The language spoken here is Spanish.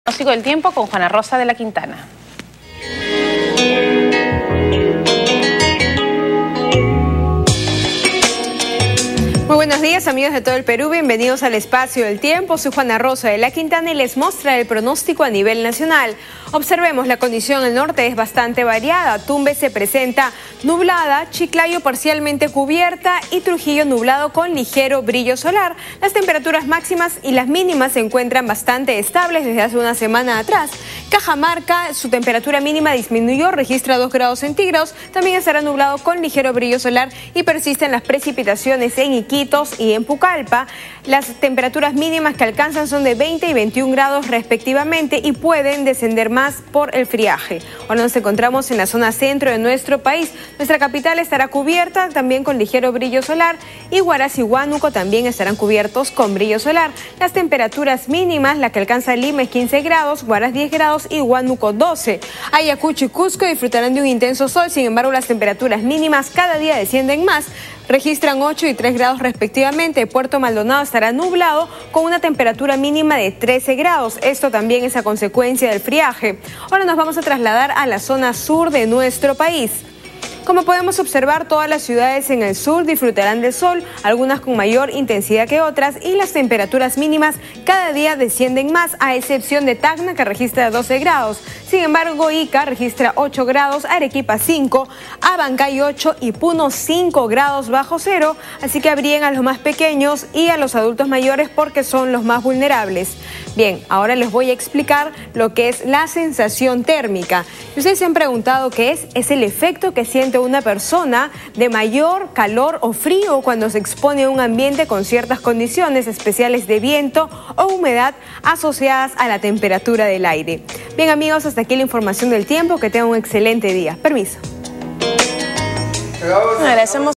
Pronóstico del tiempo con Juana Rosa de la Quintana. Muy buenos días, amigos de todo el Perú, bienvenidos al Espacio del Tiempo. Soy Juana Rosa de la Quintana y les mostraré el pronóstico a nivel nacional. Observemos, la condición en el norte es bastante variada. Tumbes se presenta nublada, Chiclayo parcialmente cubierta y Trujillo nublado con ligero brillo solar. Las temperaturas máximas y las mínimas se encuentran bastante estables desde hace una semana atrás. Cajamarca, su temperatura mínima disminuyó, registra 2 grados centígrados. También estará nublado con ligero brillo solar y persisten las precipitaciones en Iquitos y en Pucallpa. Las temperaturas mínimas que alcanzan son de 20 y 21 grados respectivamente y pueden descender más por el friaje. Ahora nos encontramos en la zona centro de nuestro país. Nuestra capital estará cubierta también con ligero brillo solar y Huaraz y Huánuco también estarán cubiertos con brillo solar. Las temperaturas mínimas, la que alcanza Lima es 15 grados, Huaraz 10 grados y Huánuco 12. Ayacucho y Cusco disfrutarán de un intenso sol, sin embargo las temperaturas mínimas cada día descienden más. Registran 8 y 3 grados respectivamente. Puerto Maldonado estará nublado con una temperatura mínima de 13 grados. Esto también es a consecuencia del friaje. Ahora nos vamos a trasladar a la zona sur de nuestro país. Como podemos observar, todas las ciudades en el sur disfrutarán del sol, algunas con mayor intensidad que otras, y las temperaturas mínimas cada día descienden más, a excepción de Tacna, que registra 12 grados. Sin embargo, Ica registra 8 grados, Arequipa 5, Abancay 8 y Puno 5 grados bajo cero, así que abríen a los más pequeños y a los adultos mayores porque son los más vulnerables. Bien, ahora les voy a explicar lo que es la sensación térmica. Ustedes se han preguntado qué es el efecto que siente una persona de mayor calor o frío cuando se expone a un ambiente con ciertas condiciones especiales de viento o humedad asociadas a la temperatura del aire. Bien, amigos, hasta aquí la información del tiempo. Que tengan un excelente día. Permiso. Agradecemos.